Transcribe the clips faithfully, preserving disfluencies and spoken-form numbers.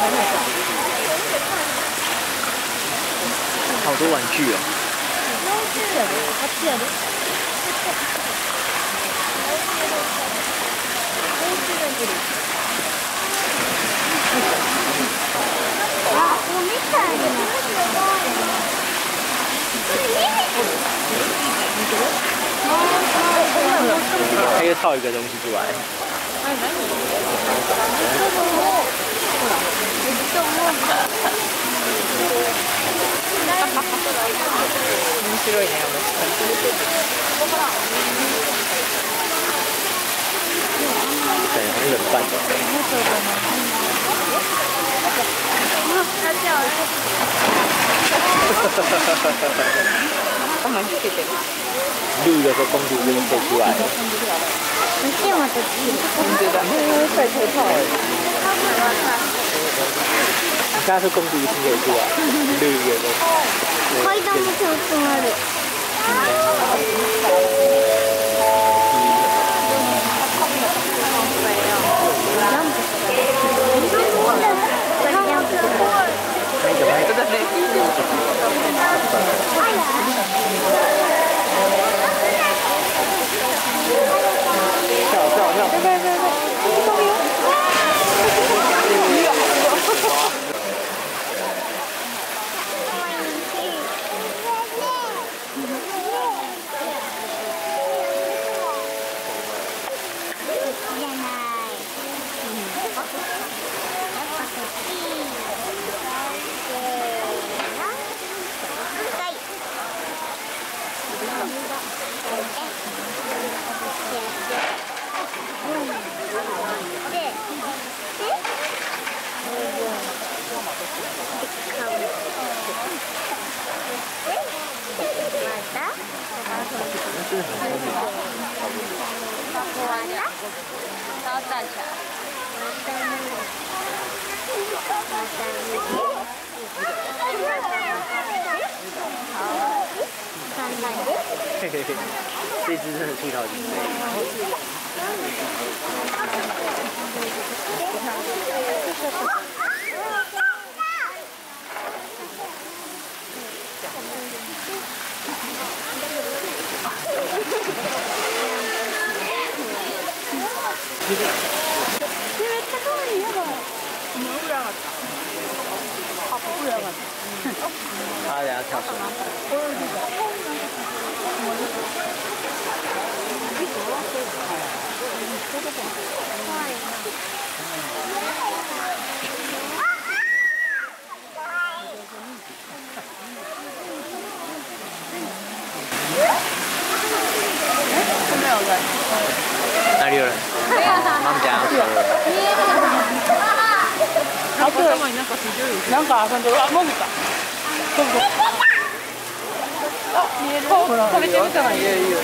好多玩具哦。 あ、もう見たいよ。 他又套一个东西出来。面白いね、对，很冷饭的。他们是这个。录的时候公主就飞出来了。 見てまた本当だ。晒太套了。你看是公主一定可以出来，绿的都。 階段もちゃんとある。 跳跳跳！别别别别！ 然后站起来。 嘿嘿嘿，这只真的出逃挺飞。他等下跳绳。 没有人。 哪里有人？他们等下要走了。 あとなんか遊んでる。あ、潜った。そうそう。あ、見える。ほら、食べてみたらいいよ。いいよ。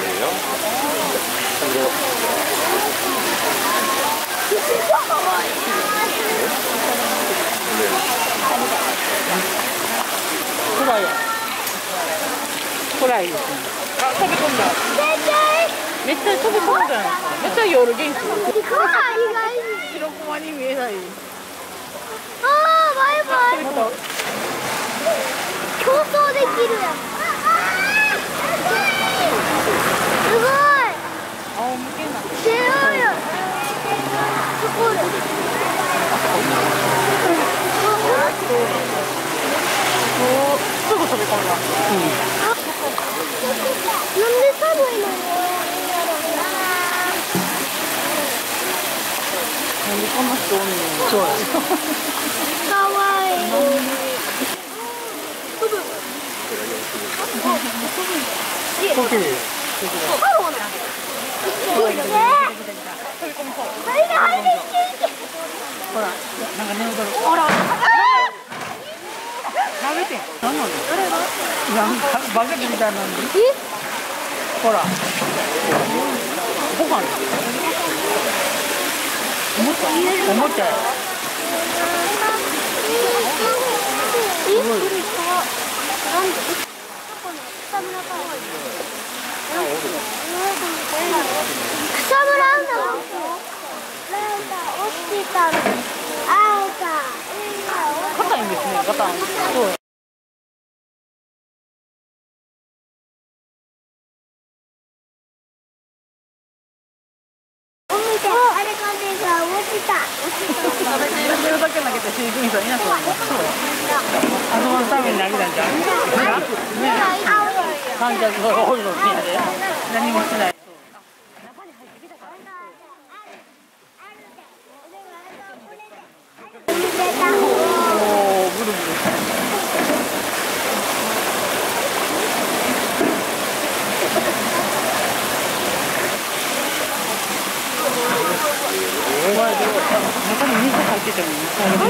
ほらよ。ほらいいですね。あ、飛び込んだ。めっちゃ飛び込んだよ。めっちゃ夜元気。白駒に見えない。 ああ、バイバイ。競争できるやん。すごい。 仰向けになってる。 強いよ。そこで。 おお、すぐ飛び込んだ。うん。 なんで寒いのよ。 なんでこんな人おんねん。そうや。 かわいい。 飛び込む方。ほら、なんか寝踊る。ほら。投げて。何なの？なんかバケツみたいなのに。ほら。ご飯。おもちゃ。おもちゃ。すごい。 草むらんだ。なんか落ちてたの。ああえた。 硬いんですね、ガタン。そう。 あれがねが落ちた。 食べてるだけ投げて飼育員さんいなくなります。あのために投げたんじゃん。観客が多いのにで何もしない。おお、ブルブル。中に水入っててもいい。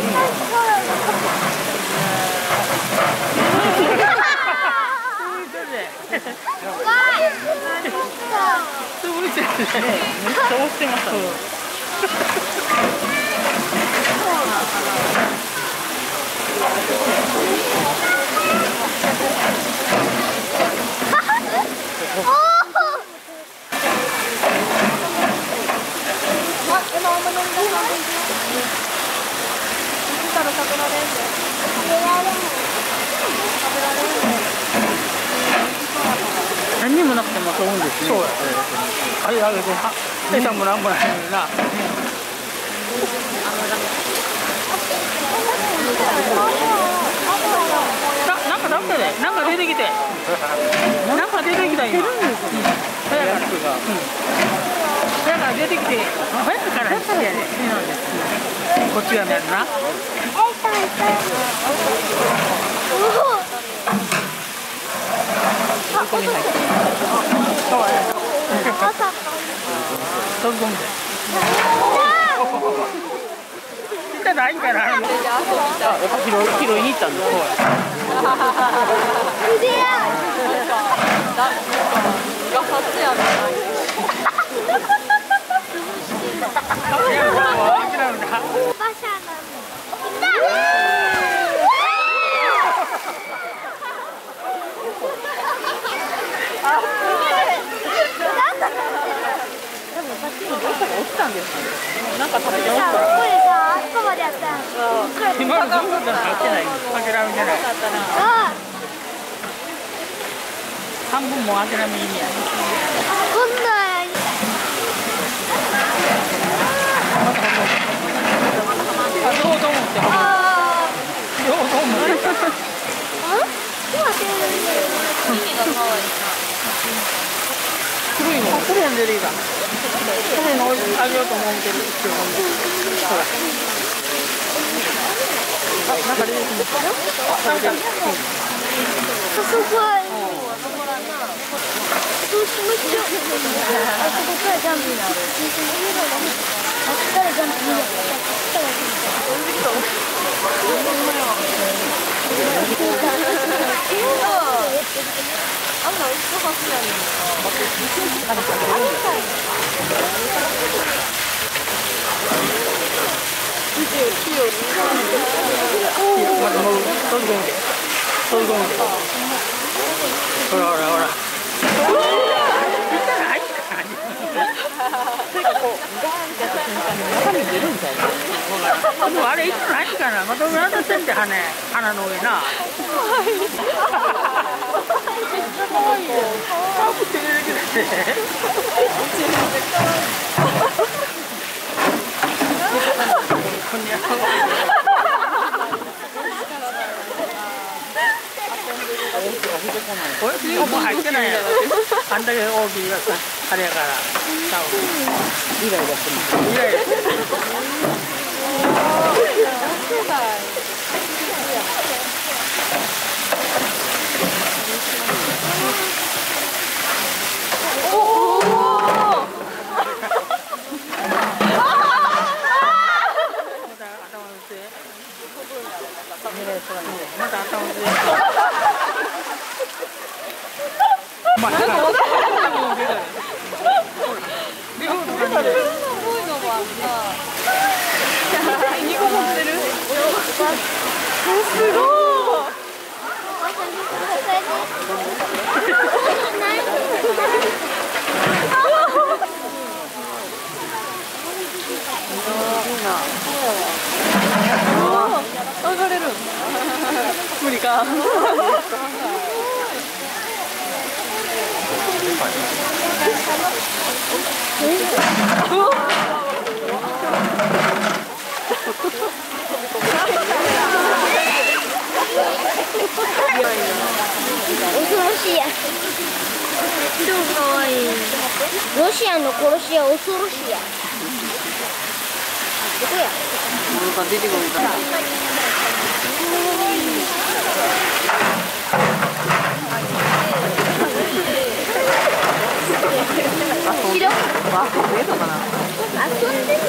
潰れてるね。めっちゃ押してましたね。何にもなくても飛ぶんですね。そうや。あれあげて、餌もなんもないのにな。なんかなんかで、なんか出てきて、なんか出てきた今。早から。だから出てきて、早から好きやね。こっちがやるな。ここに入ってる。かわいい。飛び込んで。見たないんかな。あ、やっぱ拾い拾いに行ったんだ。 腕や。 ガサツやな。なんか食べてました。 これさ、あそこまでやったん。 今のどんどん入ってない。諦めてない。半分も諦め意味や。 こんな。 あ、どうと思って。 ああ。 どうと思って。 耳が可愛い。 黒いの。黒いの出てきた。これのあげようと思ってる。ほら。あ、なんか出てきましたよ。なんか。 すごい。どうしましょう。あそこからジャンプになる。あそこからジャンプになる。あんな薄はずやねん。 ほらほらほら。中身出るんだよ。でもあれいつないかな。また裏当たってんて羽鼻の上な。可愛いよ。かぶって出てきて。こんにゃく。これもう入ってないやろ。あんだけ大きいやつあれやから。イライラしてます。イライラしてます。おお。また頭打ち。まあ、なんか私も出たよ。両方とかに。すごいのもあった。二個持ってる。すごい。いいな。 上がれる無理か恐ろしいや。超かわいい。ロシアの殺し屋恐ろしいや。どこや。 なんか出てこないから。 白。 あ、これとかな。 遊んでる。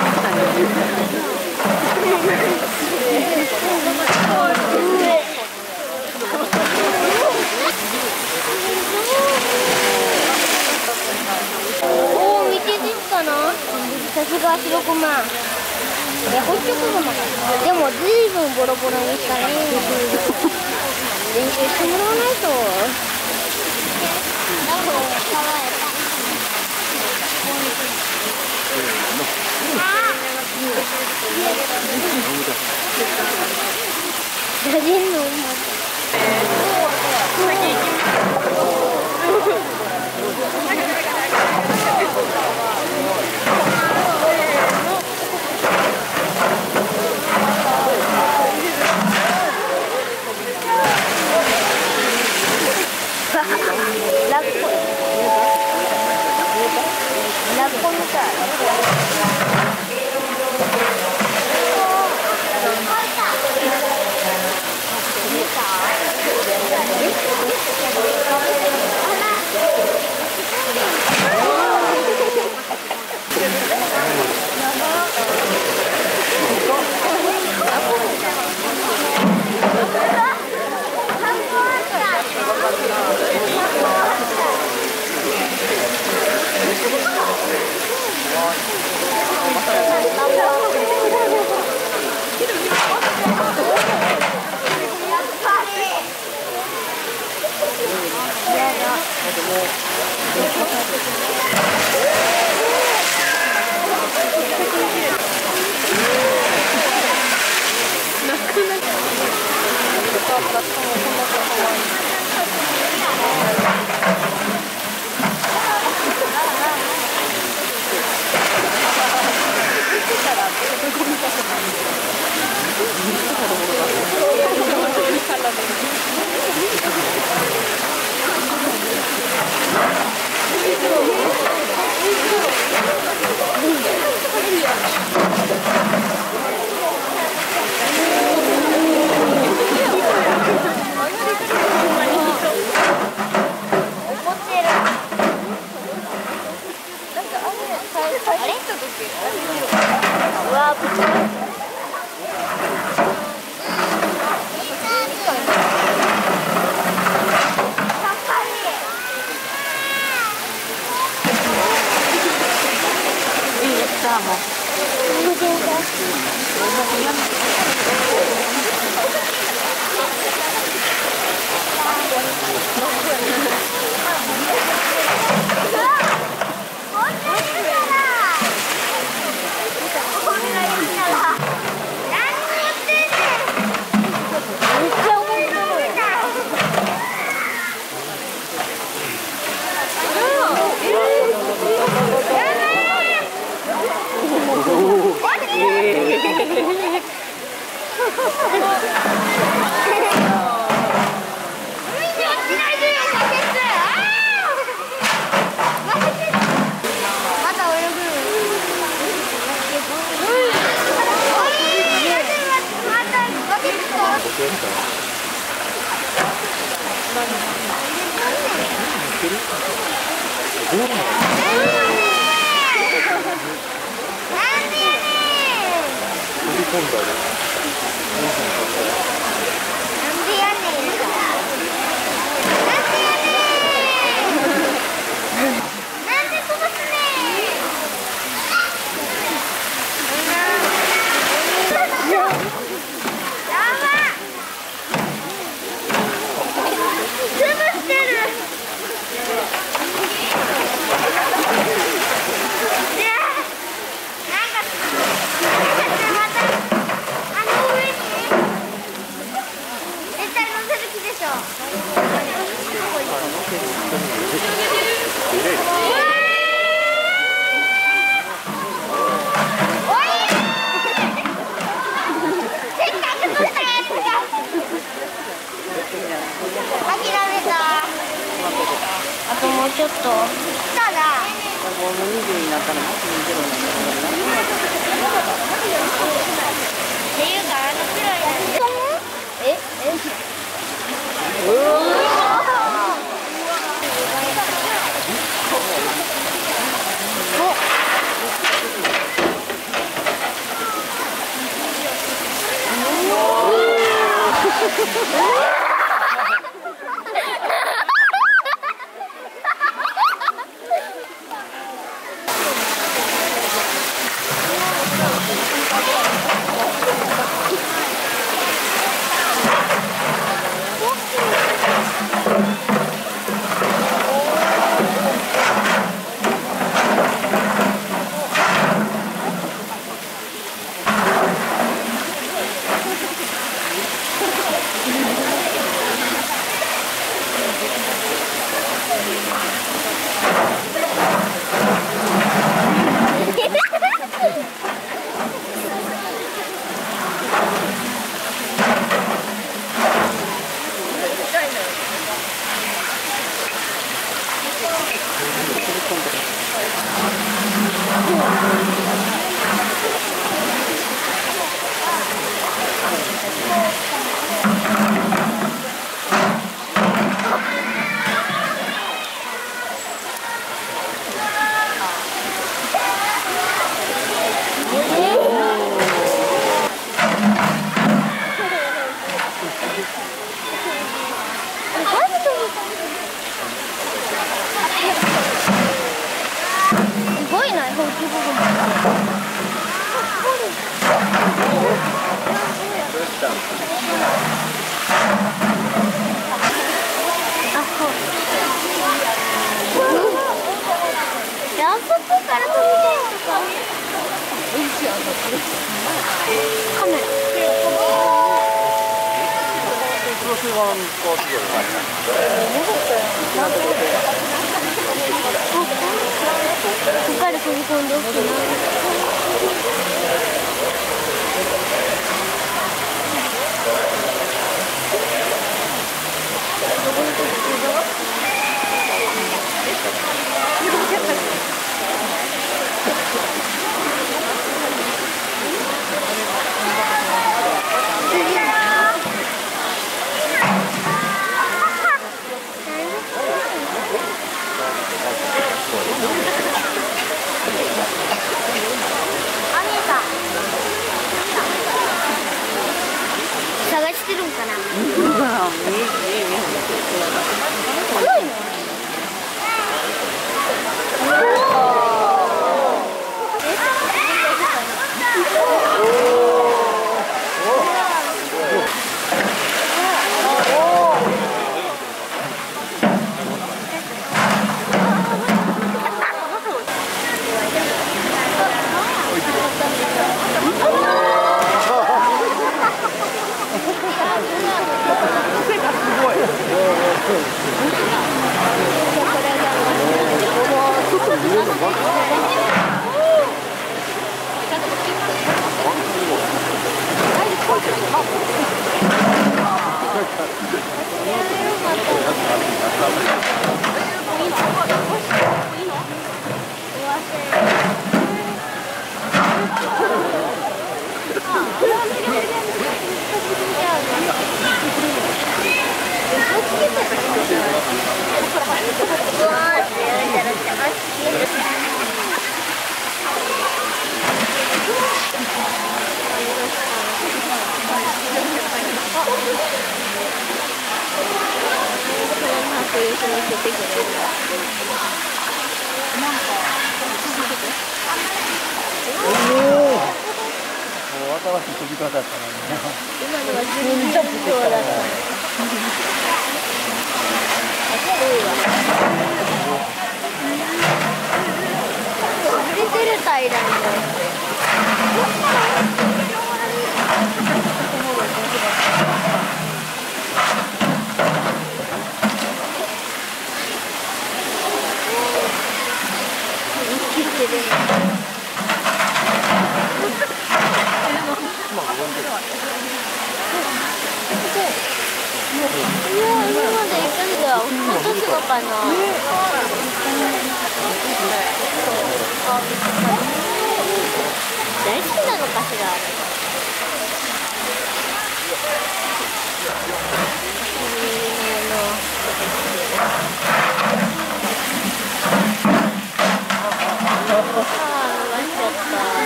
おお、見てですかな。さすが白熊。え、ホッキョクグマか。でもずいぶんボロボロにしたね。練習してもらわないと。ダジンの馬。ラッコ。ラッコみたい。 すごいな、ほんとあ、そう。あそこから飛びたいのか。カメラ。ここから飛び込んでおくな。探してるんかな。黒いの。 新しい飛び方だったね。 今のは全然そうだから。出てる平らに。切ってる。いや、今まで行ったけど、落とすのかな。大好きなのかしら。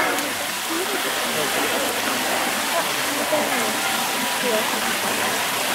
ああ、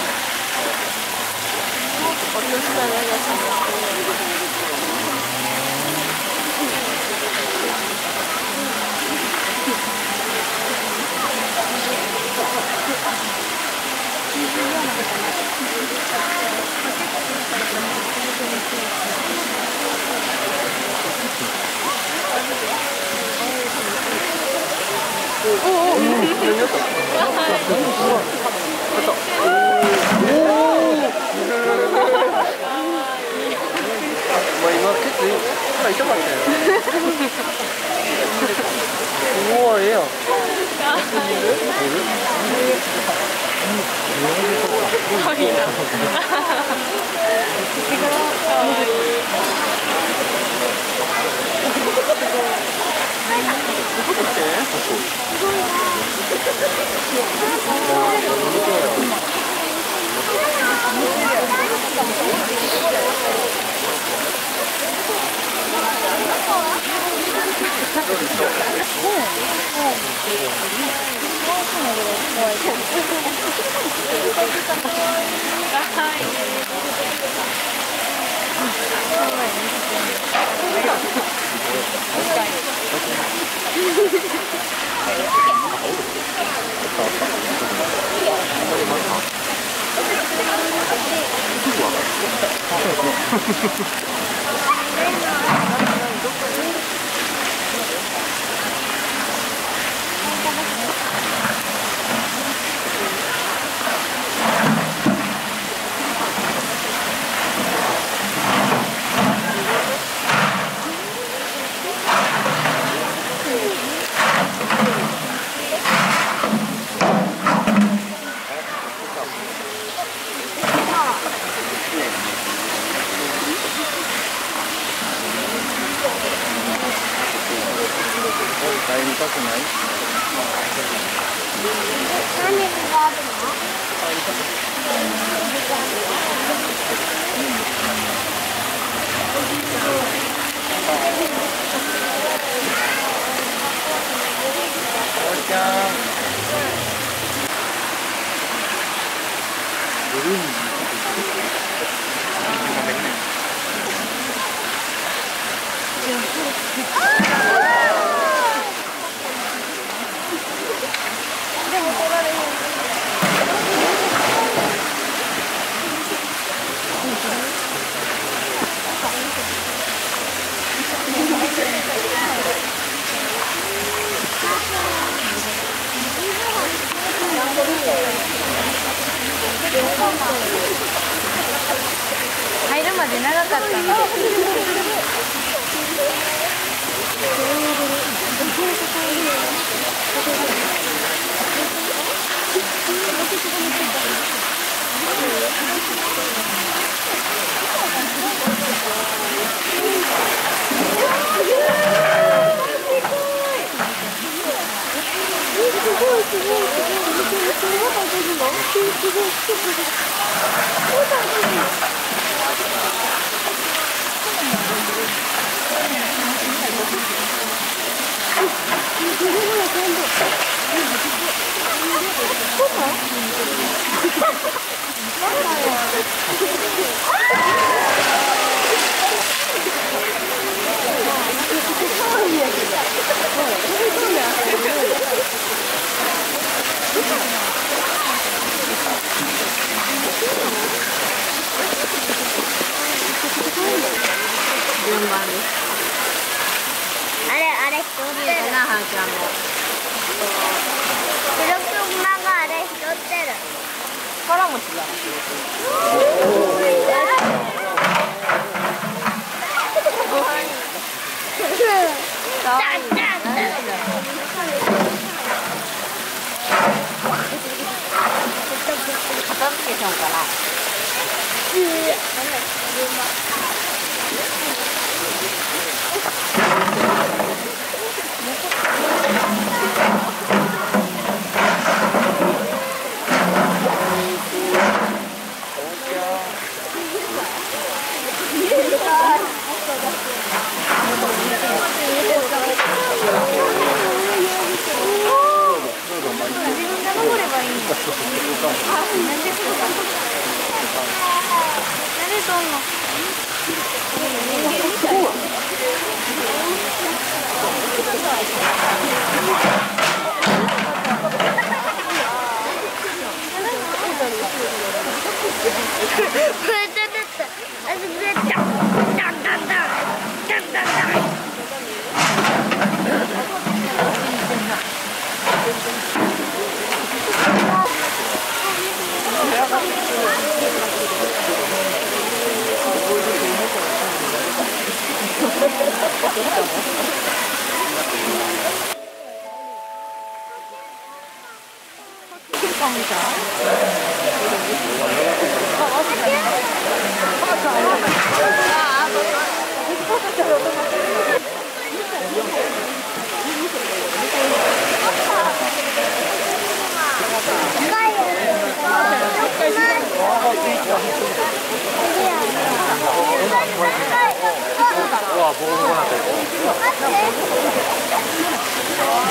入るまで長かったの。 あれあれ人ってるな、はーちゃんも。黒熊があれ人ってる。 腹持ちだ。片付けちゃおうかな。自分が登ればいいの。 誰とんの？ うわ、ボールがなってる。